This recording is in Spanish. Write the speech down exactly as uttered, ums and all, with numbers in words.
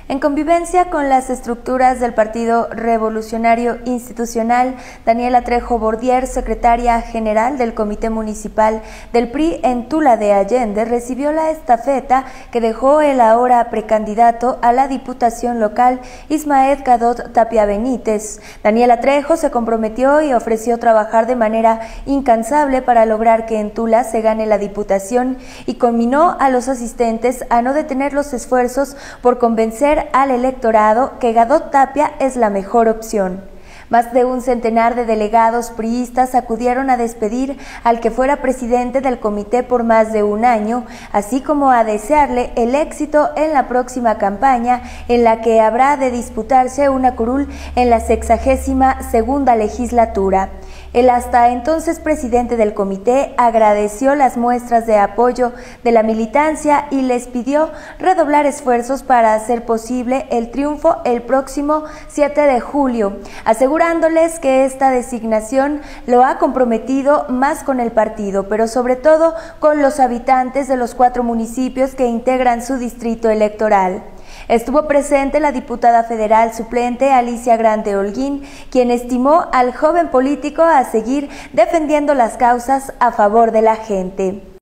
En convivencia con las estructuras del Partido Revolucionario Institucional, Daniela Trejo Bordier, secretaria general del Comité Municipal del P R I en Tula de Allende, recibió la estafeta que dejó el ahora precandidato a la Diputación local, Ismael Gadot Tapia Benítez. Daniela Trejo se comprometió y ofreció trabajar de manera incansable para lograr que en Tula se gane la Diputación y conminó a los asistentes a no detener los esfuerzos por convencer al electorado que Gadot Tapia es la mejor opción. Más de un centenar de delegados priistas acudieron a despedir al que fuera presidente del comité por más de un año, así como a desearle el éxito en la próxima campaña, en la que habrá de disputarse una curul en la sexagésima segunda legislatura. El hasta entonces presidente del comité agradeció las muestras de apoyo de la militancia y les pidió redoblar esfuerzos para hacer posible el triunfo el próximo siete de julio, asegurándoles que esta designación lo ha comprometido más con el partido, pero sobre todo con los habitantes de los cuatro municipios que integran su distrito electoral. Estuvo presente la diputada federal suplente Alicia Grande Holguín, quien estimó al joven político a seguir defendiendo las causas a favor de la gente.